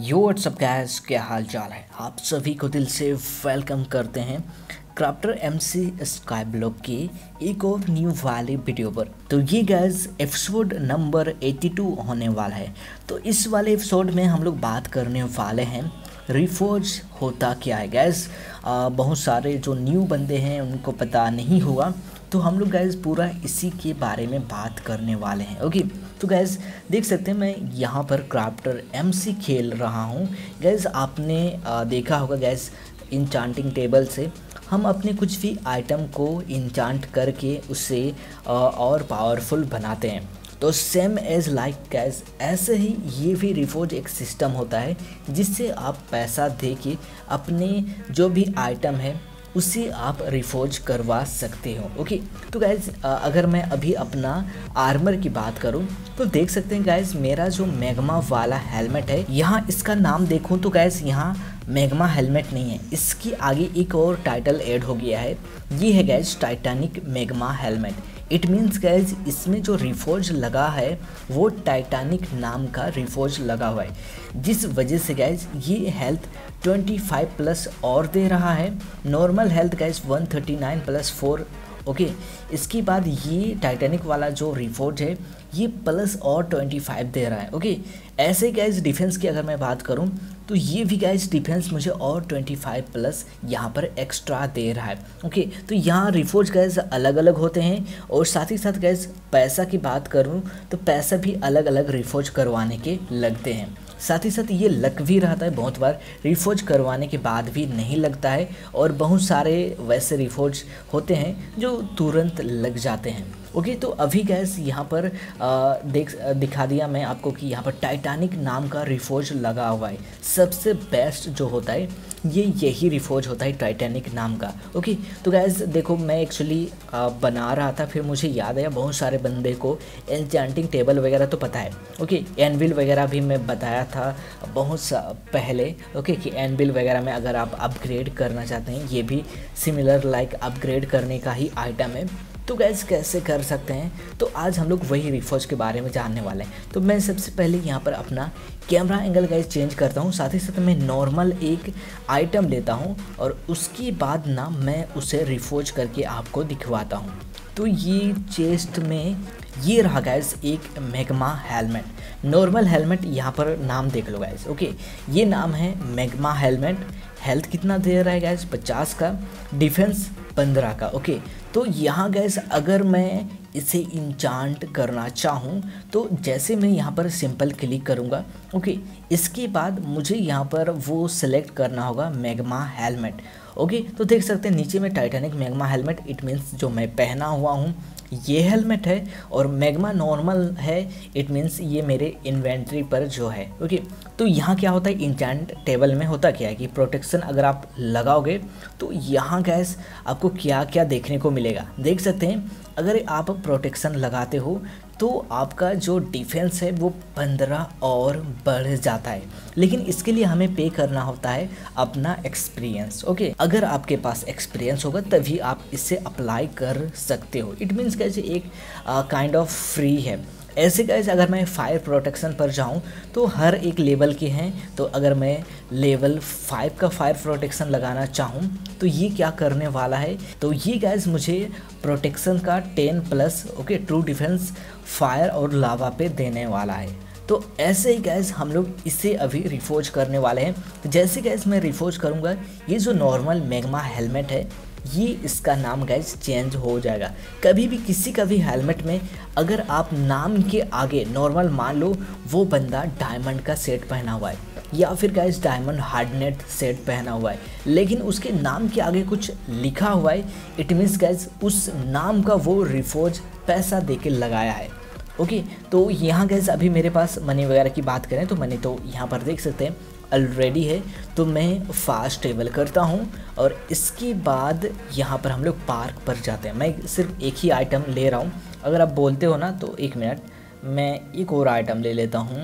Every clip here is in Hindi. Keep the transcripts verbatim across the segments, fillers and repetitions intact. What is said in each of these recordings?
यो व्हाट्सअप गाइस, क्या हाल चाल है। आप सभी को दिल से वेलकम करते हैं क्राफ्टर एमसी स्काई ब्लॉक की एक और न्यू वाली वीडियो पर। तो ये गाइस एपिसोड नंबर बयासी होने वाला है। तो इस वाले एपिसोड में हम लोग बात करने वाले हैं रिफोर्ज होता क्या है। गैस बहुत सारे जो न्यू बंदे हैं उनको पता नहीं होगा, तो हम लोग गैस पूरा इसी के बारे में बात करने वाले हैं। ओके, तो गैस देख सकते हैं मैं यहाँ पर क्राफ्टर एमसी खेल रहा हूँ। गैस आपने आ, देखा होगा गैस इंचांटिंग टेबल से हम अपने कुछ भी आइटम को इंचांट करके उससे आ, और पावरफुल बनाते हैं। तो सेम एज लाइक गैस ऐसे ही ये भी रिफोर्ज एक सिस्टम होता है जिससे आप पैसा दे के अपने जो भी आइटम है उसे आप रिफोर्ज करवा सकते हो। ओके, तो गैस अगर मैं अभी अपना आर्मर की बात करूं तो देख सकते हैं गैस मेरा जो मैग्मा वाला हेलमेट है, यहाँ इसका नाम देखूं तो गैस यहाँ मैग्मा हेलमेट नहीं है, इसकी आगे एक और टाइटल ऐड हो गया है। ये है guys titanic magma helmet. It means guys इसमें जो रिफोर्ज लगा है वो टाइटैनिक नाम का रिफोर्ज लगा हुआ है, जिस वजह से गैस ये हेल्थ पच्चीस प्लस और दे रहा है। नॉर्मल हेल्थ गैस एक सौ उनतालीस प्लस फोर। ओके, इसके बाद ये टाइटैनिक वाला जो रिफोर्ज है ये प्लस और पच्चीस दे रहा है। ओके, ऐसे गैस डिफेंस की अगर मैं बात करूं तो ये भी गैस डिफेंस मुझे और पच्चीस प्लस यहाँ पर एक्स्ट्रा दे रहा है। ओके, तो यहाँ रिफोर्ज गैस अलग अलग होते हैं और साथ ही साथ गैस पैसा की बात करूँ तो पैसा भी अलग अलग रिफोर्ज करवाने के लगते हैं। साथ ही साथ ये लक भी रहता है, बहुत बार रिफोर्ज करवाने के बाद भी नहीं लगता है और बहुत सारे वैसे रिफोर्ज होते हैं जो तुरंत लग जाते हैं। ओके, तो अभी गैस यहाँ पर आ, देख दिखा दिया मैं आपको कि यहाँ पर टाइटैनिक नाम का रिफोर्ज लगा हुआ है। सबसे बेस्ट जो होता है ये यही रिफोर्ज होता है टाइटैनिक नाम का। ओके, तो गैस देखो मैं एक्चुअली बना रहा था, फिर मुझे याद आया बहुत सारे बंदे को एन्चेंटिंग टेबल वगैरह तो पता है। ओके, एनविल वगैरह भी मैं बताया था बहुत पहले। ओके, कि एनविल वगैरह में अगर आप अपग्रेड करना चाहते हैं, ये भी सिमिलर लाइक अपग्रेड करने का ही आइटम है। तो गैस कैसे कर सकते हैं, तो आज हम लोग वही रिफोर्ज के बारे में जानने वाले हैं। तो मैं सबसे पहले यहाँ पर अपना कैमरा एंगल गैस चेंज करता हूँ, साथ ही साथ मैं नॉर्मल एक आइटम लेता हूँ और उसके बाद ना मैं उसे रिफोर्ज करके आपको दिखवाता हूँ। तो ये चेस्ट में ये रहा गैस एक मैग्मा हेलमेट। नॉर्मल हेलमेट यहाँ पर नाम देख लो गैस। ओके, ये नाम है मैग्मा हेलमेट। हेल्थ कितना दे रहा है गैस पचास का, डिफेंस पंद्रह का। ओके, तो यहाँ गैस अगर मैं इसे इंचांट करना चाहूँ तो जैसे मैं यहाँ पर सिंपल क्लिक करूँगा। ओके, इसके बाद मुझे यहाँ पर वो सिलेक्ट करना होगा मैग्मा हेलमेट। ओके, तो देख सकते हैं नीचे में titanic magma helmet, it means जो मैं पहना हुआ हूँ ये हेलमेट है और मैग्मा नॉर्मल है, इट मीन्स ये मेरे इन्वेंट्री पर जो है। ओके, तो यहाँ क्या होता है इंचांट टेबल में होता क्या है कि प्रोटेक्शन अगर आप लगाओगे तो यहाँ गैस आपको क्या क्या देखने को मिलेगा। देख सकते हैं अगर आप प्रोटेक्शन लगाते हो तो आपका जो डिफेंस है वो पंद्रह और बढ़ जाता है, लेकिन इसके लिए हमें पे करना होता है अपना एक्सपीरियंस। ओके, अगर आपके पास एक्सपीरियंस होगा तभी आप इसे अप्लाई कर सकते हो। इट मीन्स कैसे एक काइंड ऑफ फ्री है। ऐसे कैसे अगर मैं फायर प्रोटेक्शन पर जाऊं तो हर एक लेवल के हैं, तो अगर मैं लेवल फाइव का फायर प्रोटेक्शन लगाना चाहूं तो ये क्या करने वाला है, तो ये गैस मुझे प्रोटेक्शन का ten plus okay true defense fire और लावा पे देने वाला है। तो ऐसे ही गैस हम लोग इसे अभी रिफोर्ज करने वाले हैं। तो जैसे गैस मैं रिफोर्ज करूँगा ये जो नॉर्मल मैग्मा हेलमेट है ये इसका नाम गैस चेंज हो जाएगा। कभी भी किसी का भी हेलमेट में अगर आप नाम के आगे नॉर्मल मान लो वो बंदा डायमंड का सेट पहना हुआ है या फिर गैस डायमंड हार्डनेट सेट पहना हुआ है, लेकिन उसके नाम के आगे कुछ लिखा हुआ है, इट मीन्स गैस उस नाम का वो रिफोर्ज पैसा दे के लगाया है। ओके, तो यहाँ गैस अभी मेरे पास मनी वगैरह की बात करें तो मनी तो यहाँ पर देख सकते हैं ऑलरेडी है, तो मैं फास्ट ट्रेवल करता हूँ और इसके बाद यहाँ पर हम लोग पार्क पर जाते हैं। मैं सिर्फ एक ही आइटम ले रहा हूँ, अगर आप बोलते हो ना तो एक मिनट मैं एक और आइटम ले लेता हूँ।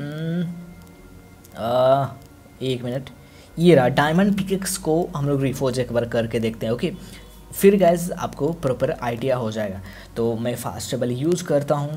एक मिनट, ये रहा डायमंड पिकेक्स को हम लोग रिफोर्ज एक बार करके देखते हैं। ओके, फिर गैस आपको प्रॉपर आइडिया हो जाएगा। तो मैं फास्ट ट्रेवल यूज़ करता हूँ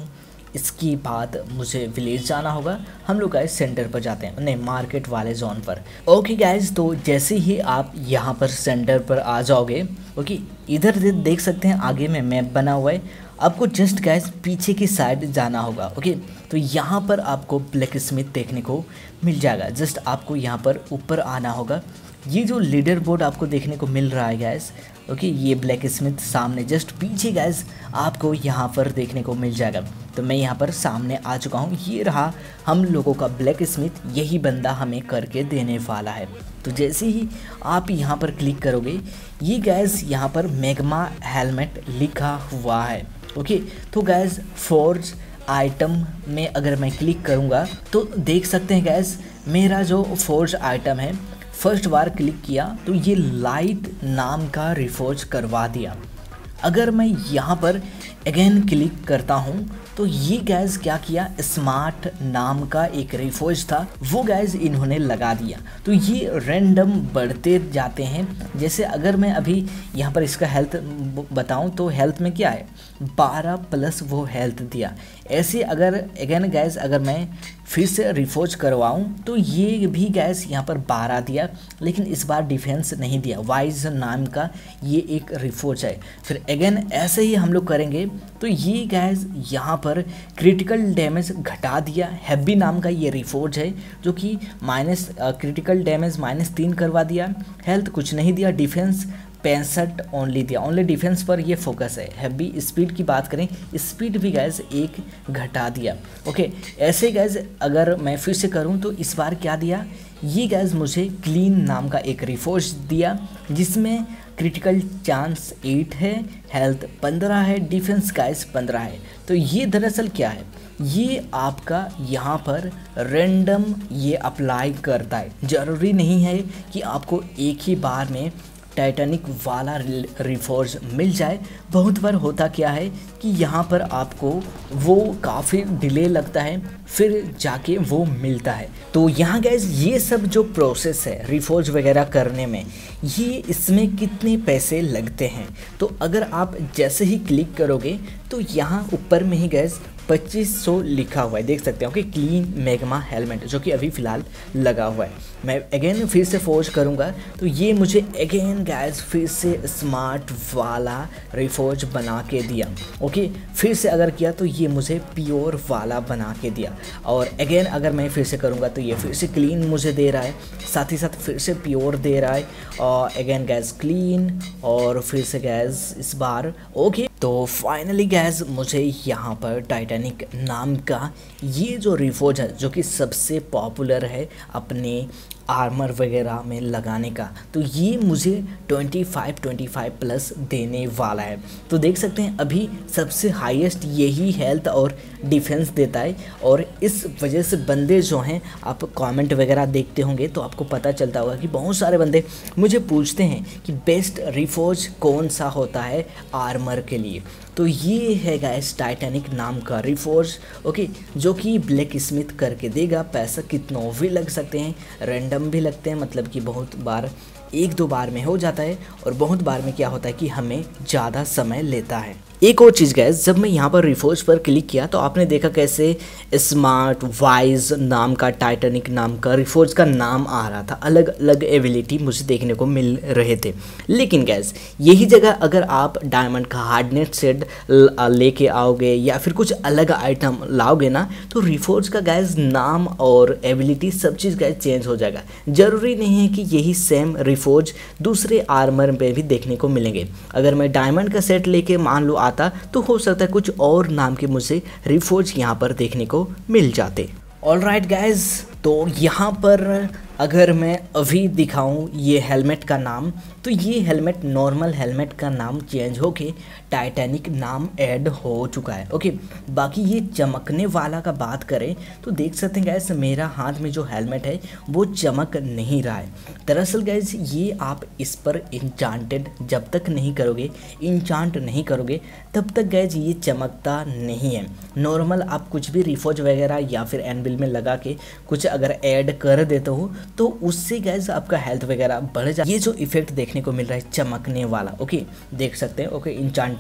इसके बाद मुझे विलेज जाना होगा। हम लोग गाइस सेंटर पर जाते हैं, नहीं मार्केट वाले जोन पर। ओके गाइस, तो जैसे ही आप यहाँ पर सेंटर पर आ जाओगे, ओके इधर देख सकते हैं आगे में मैप बना हुआ है। आपको जस्ट गाइस पीछे की साइड जाना होगा। ओके तो यहाँ पर आपको ब्लैक स्मिथ देखने को मिल जाएगा। जस्ट आपको यहाँ पर ऊपर आना होगा। ये जो लीडर बोर्ड आपको देखने को मिल रहा है गैस, ओके ये ब्लैक स्मिथ सामने जस्ट पीछे गैस आपको यहाँ पर देखने को मिल जाएगा। तो मैं यहाँ पर सामने आ चुका हूँ। ये रहा हम लोगों का ब्लैक स्मिथ, यही बंदा हमें करके देने वाला है। तो जैसे ही आप यहाँ पर क्लिक करोगे, ये गैस यहाँ पर मैग्मा हेलमेट लिखा हुआ है। ओके तो गैस फोर्ज आइटम में अगर मैं क्लिक करूँगा तो देख सकते हैं गैस मेरा जो फोर्ज आइटम है, फर्स्ट बार क्लिक किया तो ये लाइट नाम का रिफोर्ज करवा दिया। अगर मैं यहाँ पर अगेन क्लिक करता हूँ तो ये गैस क्या किया, स्मार्ट नाम का एक रिफोर्ज था वो गैस इन्होंने लगा दिया। तो ये रैंडम बढ़ते जाते हैं। जैसे अगर मैं अभी यहाँ पर इसका हेल्थ बताऊँ तो हेल्थ में क्या है, बारह प्लस वो हेल्थ दिया। ऐसे अगर अगेन गैस अगर मैं फिर से रिफोर्ज करवाऊँ तो ये भी गैस यहाँ पर बारह दिया, लेकिन इस बार डिफेंस नहीं दिया। वाइज नाम का ये एक रिफोर्ज है। फिर अगेन ऐसे ही हम लोग करेंगे तो ये गैस यहाँ पर क्रिटिकल डैमेज घटा दिया। हैवी नाम का ये रिफोर्ज है जो कि माइनस क्रिटिकल डैमेज माइनस तीन करवा दिया। हेल्थ कुछ नहीं दिया, डिफेंस पैंसठ ओनली दिया। ओनली डिफेंस पर ये फोकस है। हैवी स्पीड की बात करें, स्पीड भी गैस एक घटा दिया। ओके ऐसे गैस अगर मैं फिर से करूं तो इस बार क्या दिया, ये गैस मुझे क्लीन नाम का एक रिफोर्स दिया जिसमें क्रिटिकल चांस एट है, हेल्थ पंद्रह है, डिफेंस गैस पंद्रह है। तो ये दरअसल क्या है, ये आपका यहाँ पर रैंडम ये अप्लाई करता है। ज़रूरी नहीं है कि आपको एक ही बार में टाइटैनिक वाला रिफोर्ज मिल जाए। बहुत बार होता क्या है कि यहाँ पर आपको वो काफ़ी डिले लगता है, फिर जाके वो मिलता है। तो यहाँ गैस ये सब जो प्रोसेस है रिफोर्ज वगैरह करने में, ये इसमें कितने पैसे लगते हैं। तो अगर आप जैसे ही क्लिक करोगे तो यहाँ ऊपर में ही गैस पच्चीस सौ लिखा हुआ है, देख सकते हो कि क्लीन मैग्मा हेलमेट जो कि अभी फ़िलहाल लगा हुआ है। मैं अगेन फिर से फोर्ज करूँगा तो ये मुझे अगेन गैस फिर से स्मार्ट वाला रिफोर्ज बना के दिया। ओके फिर से अगर किया तो ये मुझे प्योर वाला बना के दिया। और अगेन अगर मैं फिर से करूँगा तो ये फिर से क्लीन मुझे दे रहा है, साथ ही साथ फिर से प्योर दे रहा है। और अगेन गैस क्लीन और फिर से गैस इस बार ओके। तो फाइनली गैस मुझे यहाँ पर टाइटैनिक नाम का ये जो रिफोर्ज है जो कि सबसे पॉपुलर है अपने आर्मर वगैरह में लगाने का, तो ये मुझे पच्चीस पच्चीस प्लस देने वाला है। तो देख सकते हैं अभी सबसे हाईएस्ट यही हेल्थ और डिफेंस देता है। और इस वजह से बंदे जो हैं, आप कमेंट वगैरह देखते होंगे तो आपको पता चलता होगा कि बहुत सारे बंदे मुझे पूछते हैं कि बेस्ट रिफोर्ज कौन सा होता है आर्मर के लिए। तो ये है गाइस टाइटैनिक नाम का रिफोर्ज ओके, जो कि ब्लैक स्मिथ करके देगा। पैसा कितनों भी लग सकते हैं, रैंडम भी लगते हैं, मतलब कि बहुत बार एक दो बार में हो जाता है और बहुत बार में क्या होता है कि हमें ज़्यादा समय लेता है। एक और चीज़ गैस, जब मैं यहाँ पर रिफोर्ज पर क्लिक किया तो आपने देखा कैसे स्मार्ट वाइज नाम का टाइटैनिक नाम का रिफोर्ज का नाम आ रहा था। अलग अलग एबिलिटी मुझे देखने को मिल रहे थे। लेकिन गैस यही जगह अगर आप डायमंड का हार्डनेस सेट लेके आओगे या फिर कुछ अलग आइटम लाओगे ना, तो रिफोर्ज का गैस नाम और एबिलिटी सब चीज़ गैस चेंज हो जाएगा। ज़रूरी नहीं है कि यही सेम रिफोर्ज दूसरे आर्मर पे भी देखने को मिलेंगे। अगर मैं डायमंड का सेट लेके मान लो तो हो सकता है कुछ और नाम के मुझे रिफोर्ज यहाँ पर देखने को मिल जाते। ऑलराइट गाइज, तो यहाँ पर अगर मैं अभी दिखाऊं ये हेलमेट का नाम, तो ये हेलमेट नॉर्मल हेलमेट का नाम चेंज होके टाइटैनिक नाम ऐड हो चुका है ओके। बाकी ये चमकने वाला का बात करें तो देख सकते हैं गैस मेरा हाथ में जो हेलमेट है वो चमक नहीं रहा है। दरअसल गैस ये आप इस पर इंचांटेड जब तक नहीं करोगे, इंचांट नहीं करोगे, तब तक गैस ये चमकता नहीं है। नॉर्मल आप कुछ भी रिफोर्ज वगैरह या फिर एनविल में लगा के कुछ अगर ऐड कर देते हो तो उससे गैस आपका हेल्थ वगैरह बढ़ जाए। ये जो इफेक्ट देखने को मिल रहा है चमकने वाला ओके, देख सकते हैं ओके इंचांटेड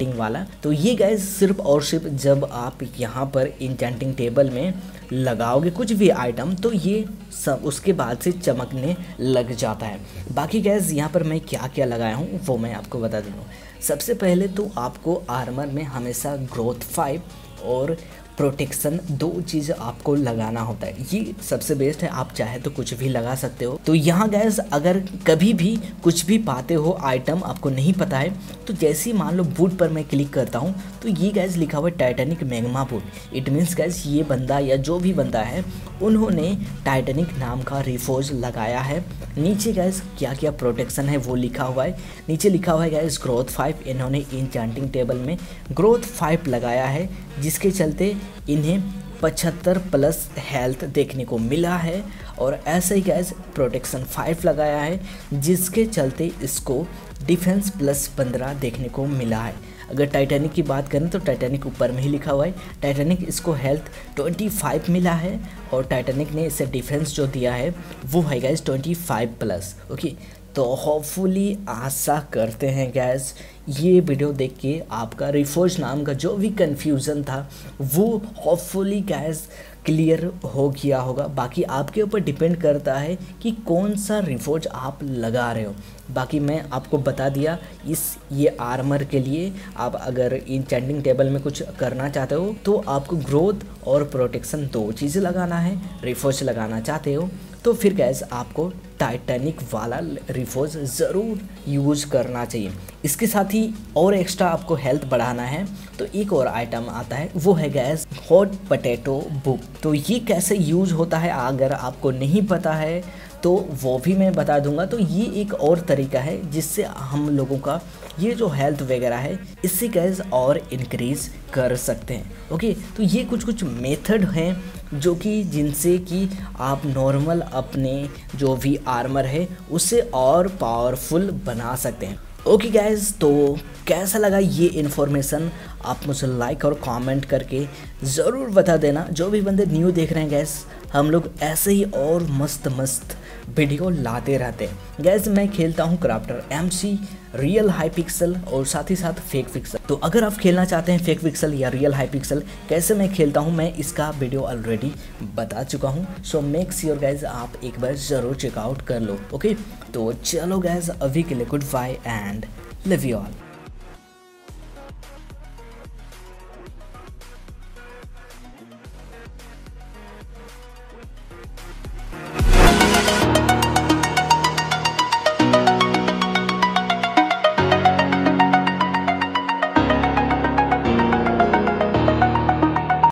इंचेंटिंग वाला। तो ये गैस सिर्फ और सिर्फ जब आप यहाँ पर इंचेंटिंग टेबल में लगाओगे कुछ भी आइटम तो ये सब उसके बाद से चमकने लग जाता है। बाकी गैस यहाँ पर मैं क्या क्या लगाया हूँ वो मैं आपको बता दूँ। सबसे पहले तो आपको आर्मर में हमेशा ग्रोथ फाइव और प्रोटेक्शन दो चीज़ आपको लगाना होता है, ये सबसे बेस्ट है। आप चाहे तो कुछ भी लगा सकते हो। तो यहाँ गैस अगर कभी भी कुछ भी पाते हो आइटम आपको नहीं पता है तो जैसे ही मान लो बूट पर मैं क्लिक करता हूँ तो ये गैस लिखा हुआ है titanic magma boot. It means guys ये बंदा या जो भी बंदा है उन्होंने टाइटैनिक नाम का रिफोर्ज लगाया है। नीचे गैस क्या क्या प्रोटेक्शन है वो लिखा हुआ है। नीचे लिखा हुआ है गैस ग्रोथ फाइव, इन्होंने इंचेंटिंग टेबल में ग्रोथ फाइव लगाया है जिसके चलते इन्हें पचहत्तर प्लस हेल्थ देखने को मिला है। और ऐसे ही गैस प्रोटेक्शन फाइव लगाया है जिसके चलते इसको डिफेंस प्लस पंद्रह देखने को मिला है। अगर टाइटैनिक की बात करें तो टाइटैनिक ऊपर में ही लिखा हुआ है। टाइटैनिक इसको हेल्थ पच्चीस मिला है और टाइटैनिक ने इसे डिफेंस जो दिया है वो है गैस पच्चीस प्लस। ओके, तो होपफुली आशा करते हैं गैस ये वीडियो देख के आपका रिफोर्ज नाम का जो भी कन्फ्यूज़न था वो होपफुली गैस क्लियर हो गया होगा। बाकी आपके ऊपर डिपेंड करता है कि कौन सा रिफोर्ज आप लगा रहे हो। बाकी मैं आपको बता दिया इस ये आर्मर के लिए आप अगर इंचेंटिंग टेबल में कुछ करना चाहते हो तो आपको ग्रोथ और प्रोटेक्शन दो चीज़ें लगाना है। रिफोर्ज लगाना चाहते हो तो फिर गैस आपको टाइटैनिक वाला रिफोर्ज ज़रूर यूज़ करना चाहिए। इसके साथ ही और एक्स्ट्रा आपको हेल्थ बढ़ाना है तो एक और आइटम आता है वो है गैस हॉट पोटैटो बुक। तो ये कैसे यूज़ होता है अगर आपको नहीं पता है तो वो भी मैं बता दूंगा। तो ये एक और तरीका है जिससे हम लोगों का ये जो हेल्थ वगैरह है इससे गैस और इंक्रीज़ कर सकते हैं। ओके, तो ये कुछ कुछ मेथड हैं जो कि जिनसे कि आप नॉर्मल अपने जो भी आर्मर है उससे और पावरफुल बना सकते हैं। ओके गाइज, तो कैसा लगा ये इन्फॉर्मेशन आप मुझे लाइक और कमेंट करके ज़रूर बता देना। जो भी बंदे न्यू देख रहे हैं गैस हम लोग ऐसे ही और मस्त मस्त वीडियो लाते रहते हैं। गैस मैं खेलता हूँ crafter MC, real Hypixel और साथ ही साथ फेक पिक्सल। तो अगर आप खेलना चाहते हैं fake Hypixel real Hypixel कैसे मैं खेलता हूँ मैं इसका वीडियो ऑलरेडी बता चुका हूँ। सो मेक श्योर गैस आप एक बार ज़रूर चेकआउट कर लो। ओके, तो चलो गैस अभी के लिए goodbye and love you all.